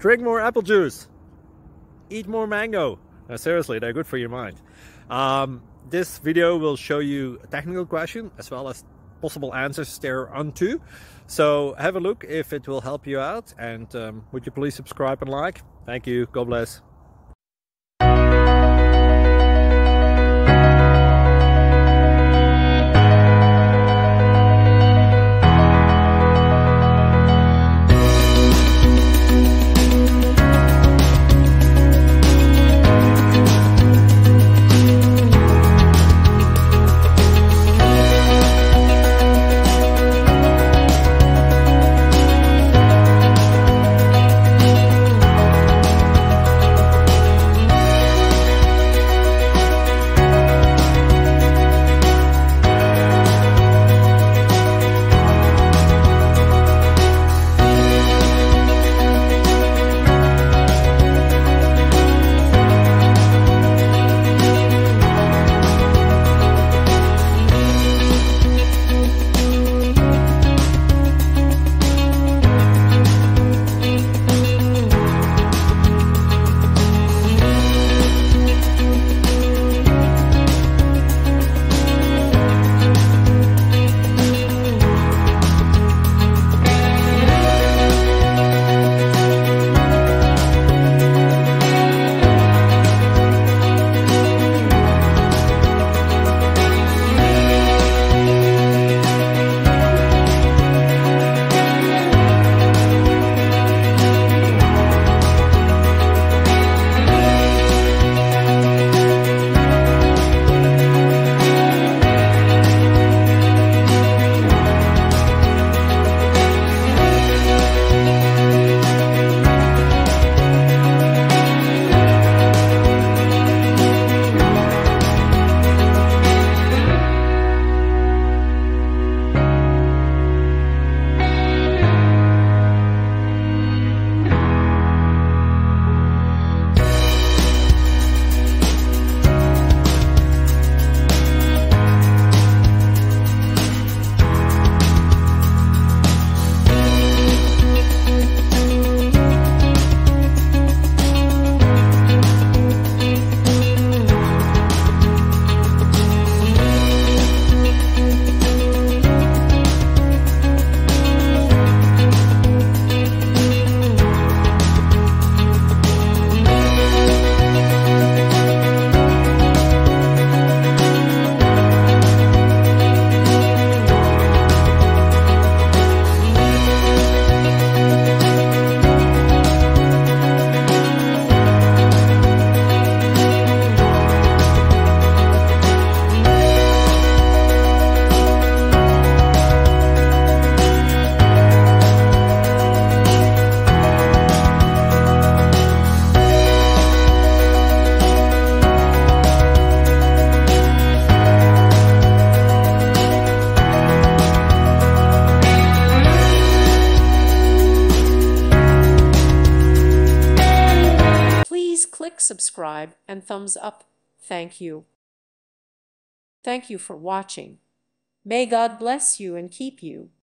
Drink more apple juice. Eat more mango. No, seriously, they're good for your mind. This video will show you a technical question as well as possible answers thereunto. So have a look if it will help you out, and would you please subscribe and like? Thank you. God bless. Click subscribe and thumbs up. Thank you. Thank you for watching. May God bless you and keep you.